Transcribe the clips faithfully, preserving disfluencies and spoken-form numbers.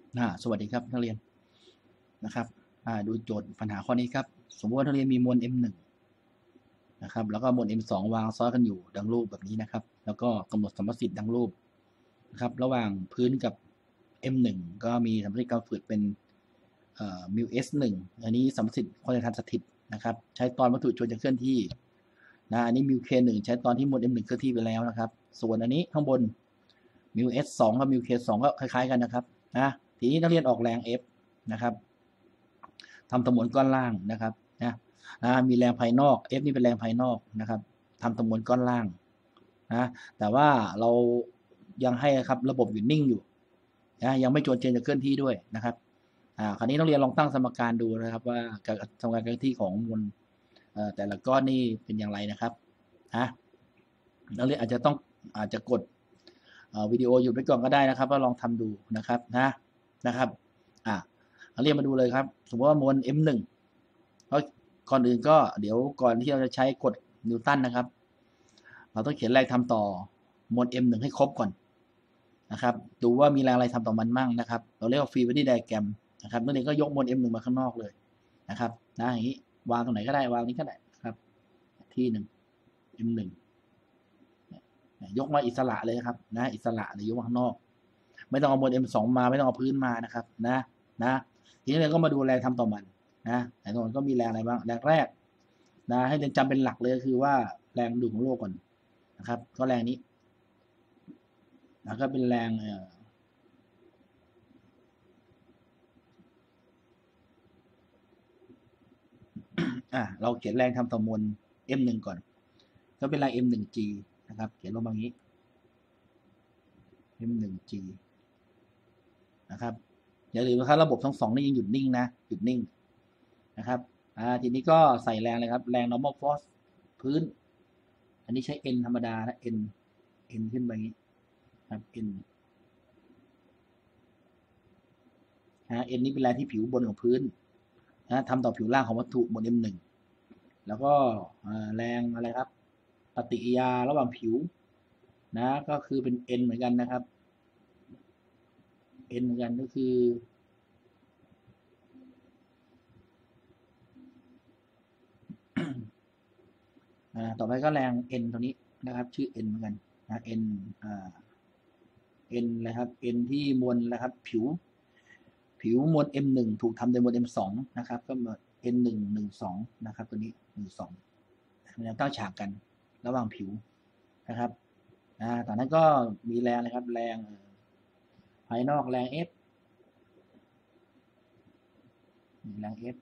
อ่าสวัสดีครับนักเรียนนะครับอ่าดูโจทย์ปัญหาข้อนี้ครับสมมติว่านักเรียนมีมวล เอ็ม หนึ่ง นะครับแล้วก็มวล เอ็ม สอง วางซ้อนกันอยู่ดังรูปแบบนี้นะครับแล้วก็กำหนดสัมประสิทธิ์ดังรูปนะครับระหว่างพื้นกับ เอ็ม หนึ่ง ก็มีสัมประสิทธิ์การฝืดเป็นมิว เอส หนึ่ง อันนี้สัมประสิทธิ์ความต้านสถิตนะครับใช้ตอนวัตถุชนจะเคลื่อนที่นะอันนี้มิว เค หนึ่ง ใช้ตอนที่มวล เอ็ม หนึ่ง เคลื่อนที่ไปแล้วนะครับส่วนอันนี้ข้างบนมิว เอส สอง กับมิว เค สอง ก็คล้ายๆกันนะครับนะทีนี้นักเรียนออกแรง F นะครับทำสมวนก้อนล่างนะครับนะนะมีแรงภายนอก F นี่เป็นแรงภายนอกนะครับทำสมวนก้อนล่างนะแต่ว่าเรายังให้ครับระบบอยู่นิ่งอยู่นะยังไม่จวนเจนจะเคลื่อนที่ด้วยนะครับอ่าคราวนี้นักเรียนลองตั้งสมการดูนะครับว่าการทำงานเคลื่อนที่ของมวลแต่ละก้อนนี่เป็นอย่างไรนะครับนะนักเรียนอาจจะต้องอาจจะกดวิดีโอหยุดไว้ก่อนก็ได้นะครับว่าลองทำดูนะครับนะนะครับอ่าเราเรียนมาดูเลยครับสมมติว่ามวล เอ็ม หนึ่ง เพราะก่อนอื่นก็เดี๋ยวก่อนที่เราจะใช้กฎนิวตันนะครับเราต้องเขียนแรงทำต่อมวล เอ็ม หนึ่ง ให้ครบก่อนนะครับดูว่ามีแรงอะไรทำต่อมันมั่งนะครับเราเรียกว่าฟรีบอดี้ไดอะแกรมนะครับนั่นเองก็ยกมวล เอ็ม หนึ่ง มาข้างนอกเลยนะครับนะอย่างนี้วางตรงไหนก็ได้วางนี้ก็ได้ครับที่หนึ่ง เอ็ม หนึ่ง ยกมาอิสระเลยครับนะอิสระเลยยกมาข้างนอกไม่ต้องเอามวล เอ็ม สอง มาไม่ต้องเอาพื้นมานะครับนะนะทีนี้เราก็มาดูแรงทำต่อมันนะแรงต่อมันก็มีแรงอะไรบ้างแรงแรกนะให้เรียนจำเป็นหลักเลยคือว่าแรงดูดของโลกก่อนนะครับก็แรงนี้แล้วก็เป็นแรงเอ่ออ่ะเราเขียนแรงทำต่อมวล เอ็ม หนึ่ง ก่อนก็เป็นแรง เอ็ม หนึ่ง จี นะครับเขียนลงมาอย่างนี้ เอ็ม หนึ่ง จี นะครับอย่าลืมนะครับระบบทั้งสองนี่ยังหยุดนิ่งนะหยุดนิ่งนะครับอ่าทีนี้ก็ใส่แรงเลยครับแรง normal force พื้นอันนี้ใช้ N ธรรมดานะ N N ขึ้นไปอย่างนี้ครับ N นะ N นี่เป็นแรงที่ผิวบนของพื้นนะทำต่อผิวล่างของวัตถุบน เอ็ม หนึ่ง แล้วก็แรงอะไรครับปฏิกิริยาระหว่างผิวนะก็คือเป็น N เหมือนกันนะครับ N เหมือนกันก็คืออ่าต่อไปก็แรง N ตัวนี้นะครับชื่อ N เหมือนกันนะ N อ่า N นะครับ N ที่มวลนะครับผิวผิวมวล เอ็ม หนึ่ง ถูกทำโดยมวล เอ็ม สอง นะครับก็มา N หนึ่ง หนึ่ง สอง นะครับตัวนี้หนึ่ง สองมันจะตั้งฉากกันระหว่างผิวนะครับอ่าต่อนั้นก็มีแรงนะครับแรงภายนอกแรง F มีแรง F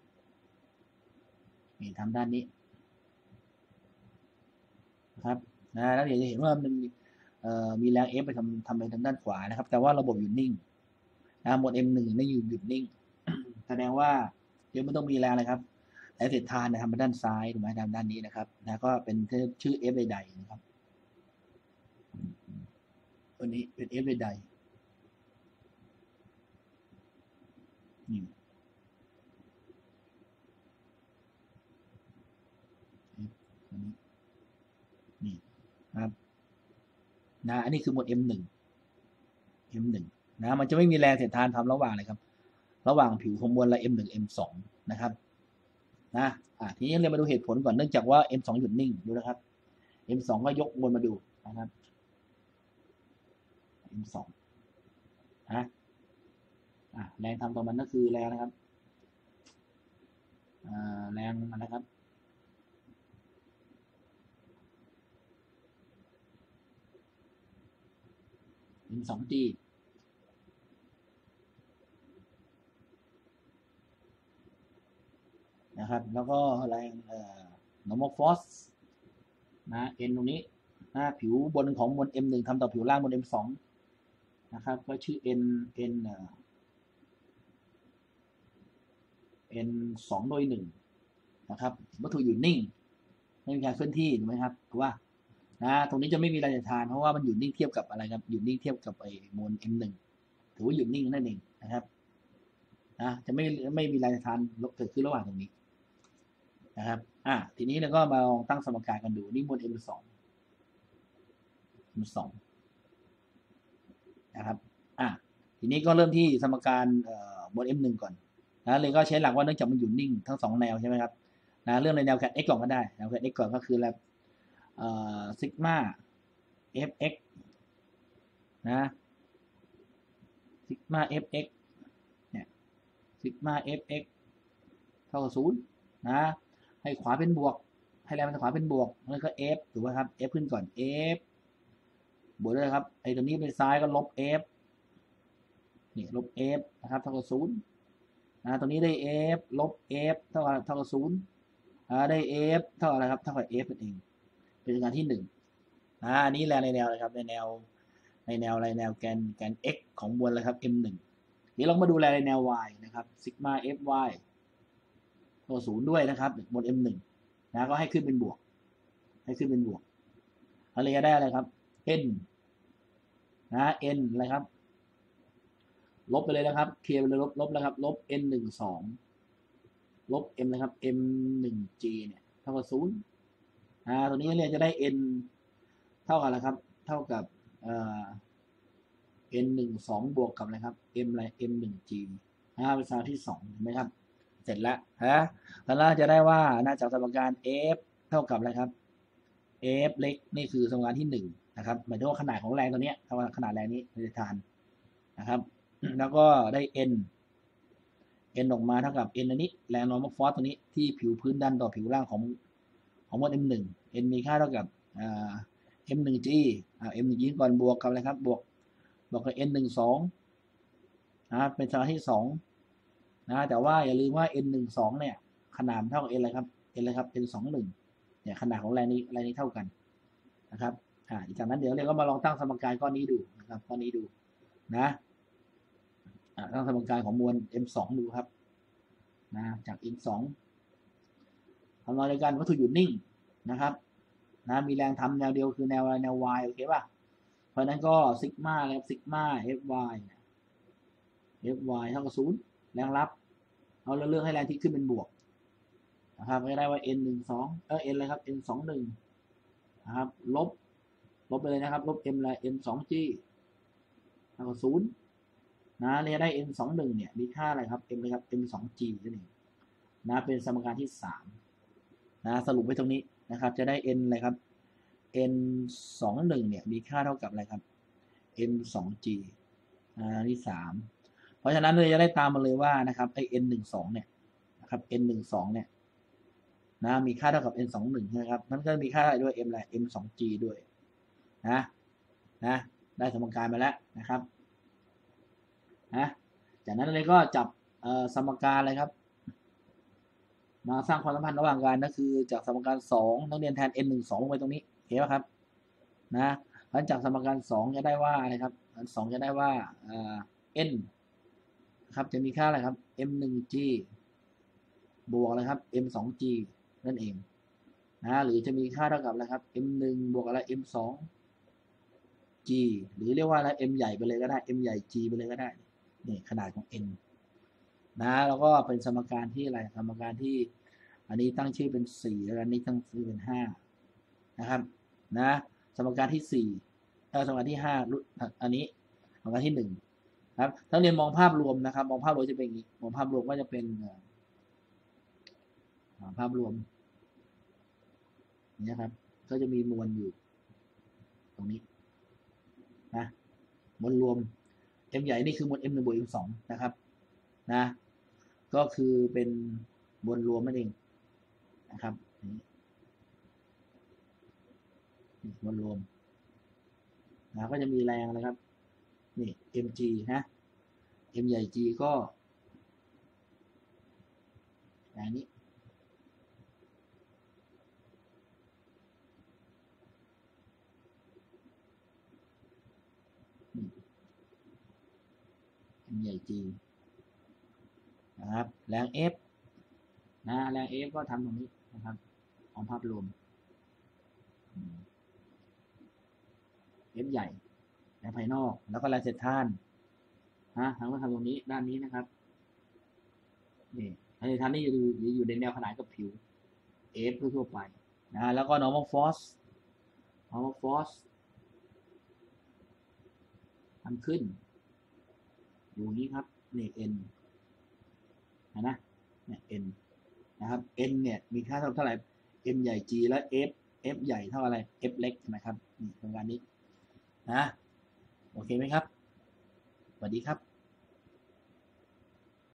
นี่ทำด้านนี้นะครับนะแล้วเดี๋ยวจะเห็นว่ามันมีแรง F ไปทำทำไปทางด้านขวานะครับแต่ว่าระบบอยู่นิ่งนะหมวด เอ็ม หนึ่ง ไม่อยู่หยุดนิ่งแสดงว่าเดี๋ยวมันต้องมีแรงอะไรครับแรงเสียดทานทำไปด้านซ้ายถูกไหมทางด้านนี้นะครับนะก็เป็นชื่อ F ใดๆนะครับตัวนี้เป็น F ใดๆนี่ตัวนี้นี่ครับนะอันนี้คือหมวด เอ็ม หนึ่ง เอ็ม หนึ่ง นะมันจะไม่มีแรงเสียดทานทำระหว่างเลยครับระหว่างผิวของมวลและ เอ็ม หนึ่ง เอ็ม สอง นะครับนะอ่าทีนี้เรามาดูเหตุผลก่อนเนื่องจากว่า เอ็ม สอง หยุดนิ่งดูนะครับ เอ็ม สอง ก็ยกมวลมาดูนะครับ เอ็ม สอง นะอ่าแรงทำต่อมันก็คือแรงนะครับอ่าแรงอะไรครับ เอ็ม สอง จี นะครับแล้วก็แรงเอ่อ normal force นะ N ตรงนี้นะผิวบนของมวล เอ็ม หนึ่ง ทำต่อผิวล่างมวล เอ็ม สอง นะครับก็ชื่อ N N เอ่อ N สองโดยหนึ่งนะครับวัตถุอยู่นิ่งไม่มีการเคลื่อนที่ถูกไหมครับถูกว่านะตรงนี้จะไม่มีแรงต้านเพราะว่ามันอยู่นิ่งเทียบกับอะไรครับอยู่นิ่งเทียบกับไอ้มวล เอ็ม หนึ่ง ถือว่าอยู่นิ่งนั่นเองนะครับนะจะไม่ไม่มีแรงต้านเกิดขึ้นระหว่างตรงนี้นะครับอ่ะทีนี้เราก็มาลองตั้งสมการกันดูนี่มวล M สอง M สองนะครับอ่ะทีนี้ก็เริ่มที่สมการบน เอ็ม หนึ่ง ก่อนนะเลยก็ใช้หลักว่าเนื่องจากมันอยู่นิ่งทั้งสองแนวใช่ไหมครับนะเรื่องในแนวแกน x ก่อนก็ได้แนวแกน x ก่อนก็คือแล้วซิกมา fx นะซิกมา fx เนี่ยซิกมา fx เท่ากับศูนย์นะให้ขวาเป็นบวกให้แรงมันขวาเป็นบวกแล้วก็ f ถูกไหมครับ f ขึ้นก่อน f บวกด้วยครับไอ้ตัวนี้เป็นซ้ายก็ลบ f นี่ลบ f นะครับเท่ากับศูนย์นะตัวนี้ได้ f ลบ f เท่ากับเท่ากับศูนย์ได้ f เท่ากับอะไรครับเท่ากับ f นั่นเองเป็นงานที่หนึ่งอ่านี้แรงในแนวเลยครับในแนวในแนวอะไรแนวแกนแกน x ของมวลเลยครับ เอ็ม หนึ่ง นี้เรามาดูแลในแนว y นะครับซิกมา fy เท่ากับศูนย์ด้วยนะครับบน เอ็ม หนึ่ง นะก็ให้ขึ้นเป็นบวกให้ขึ้นเป็นบวกอะไรจะได้อะไรครับ n นะ n อะไรครับลบไปเลยนะครับเคลียร์ไปเลยลบลบแล้วครับลบ n หนึ่งสองลบ m นะครับ m หนึ่ง g เนี่ยเท่ากับศูนย์อ่าตัวนี้เรียนจะได้ n เท่ากับอะไรครับเท่ากับเอ่อ n หนึ่งสองบวกกับอะไรครับ m อะไร m หนึ่ง g อ่าเป็นสมการที่สองเห็นไหมครับเสร็จแล้วฮะแล้วเราจะได้ว่าน่าจากสมการ f เท่ากับอะไรครับ f เล็กนี่คือสมการที่หนึ่งนะครับหมายถึงว่าขนาดของแรงตัวนี้เท่ากับขนาดแรงนี้ในฐานนะครับแล้วก็ได้ n n ออกมาเท่ากับ n อันนี้แรงโน้มฟอสตัวนี้ที่ผิวพื้นดันต่อผิวล่างของของมวล เอ็ม หนึ่ง n มีค่าเท่ากับ m หนึ่ง g m หนึ่ง g ก่อนบวกกับอะไรครับบวกบวกกับ n หนึ่งสองนะเป็นสมการที่สองนะแต่ว่าอย่าลืมว่า n หนึ่งสองเนี่ยขนาดเท่ากับ n อะไรครับ n อะไรครับ n สองหนึ่งเนี่ยขนาดของแรงนี้แรงนี้เท่ากันนะครับอ่าจากนั้นเดี๋ยวเราก็มาลองตั้งสมการก้อนนี้ดูนะครับก้อนนี้ดูนะตั้งสมการของมวล เอ็ม สอง ดูครับนะจาก m สองทำนองเดียวกันวัตถุอยู่นิ่งนะครับนะมีแรงทำแนวเดียวคือแนวแนว y โอเคป่ะเพราะนั้นก็ซิกมาแล้วซิกมา fy fy เท่ากับศูนย์แรงรับเอาเรื่องให้แรงที่ขึ้นเป็นบวกนะครับก็ได้ว่า n หนึ่งสองเออ n อะไรครับ n สองหนึ่งนะครับลบลบไปเลยนะครับลบ m อะไร m สอง g เท่ากับศูนย์นะเรียกได้ n สองหนึ่งเนี่ยมีค่าอะไรครับ m เลยครับ m สอง g นั่นเองนะเป็นสมการที่สามนะสรุปไว้ตรงนี้นะครับจะได้ n อะไรครับ n สองหนึ่งเนี่ยมีค่าเท่ากับอะไรครับ m สอง g อ่าที่สามเพราะฉะนั้นเลยจะได้ตามมาเลยว่านะครับไอ้ n หนึ่งสองเนี่ยนะครับ n หนึ่งสองเนี่ยนะมีค่าเท่ากับ n สองหนึ่งนะครับมันก็มีค่าด้วย m อะไร m สอง g ด้วยนะนะได้สมการมาแล้วนะครับนะจากนั้นเลยก็จับสมการอะไรครับมาสร้างความสัมพันธ์ระหว่างกันก็คือจากสมการสองต้องเรียนแทน n หนึ่งสองลงไปตรงนี้เห็นไหมครับนะหลังจากสมการสองจะได้ว่าอะไรครับสองจะได้ว่า n ครับจะมีค่าอะไรครับ m หนึ่ง g บวกอะไรครับ m สอง g นั่นเองนะหรือจะมีค่าเท่ากับอะไรครับ m หนึ่งบวกอะไร m สอง g หรือเรียกว่าอะไร m ใหญ่ไปเลยก็ได้ m ใหญ่ g ไปเลยก็ได้นี่ขนาดของ n นะแล้วก็เป็นสมการที่อะไรสมการที่อันนี้ตั้งชื่อเป็นสี่แล้วอันนี้ตั้งชื่อเป็นห้านะครับนะสมการที่สี่เออสมการที่ห้าอันนี้สมการที่หนึ่งครับถ้าเรียนมองภาพรวมนะครับมองภาพรวมจะเป็นอย่างนี้มองภาพรวมก็จะเป็นภาพรวมนี่ครับก็จะมีมวลอยู่ตรงนี้นะมวลรวม m ใหญ่นี่คือมวล m หนึ่งบวก m สองนะครับนะก็คือเป็นมวลรวมนั่นเองนะครับนี่มวลรวมนะก็จะมีแรงนะครับนี่ mg นะ m ใหญ่ g ก็แรงนี้ใหญ่ G นะครับแรง F นะแรง F ก็ทำตรงนี้นะครับของภาพรวม F ใหญ่แรงภายนอกแล้วก็แรงเสียดทานนะทำก็ทำตรงนี้ด้านนี้นะครับนี่แรงเสียดทานนี่อยู่อยู่ในแนวขนานกับผิว F ทั่วไปนะแล้วก็ normal force normal force ทำขึ้นดูนี้ครับนี่ n นะนะเนี่ย n นะครับ n เนี่ยมีค่าเท่าเท่าไหร่ m ใหญ่ g และ f f ใหญ่เท่าอะไร f เล็กใช่ไหมครับนี่ตรงการนี้นะโอเคไหมครับสวัสดีครับ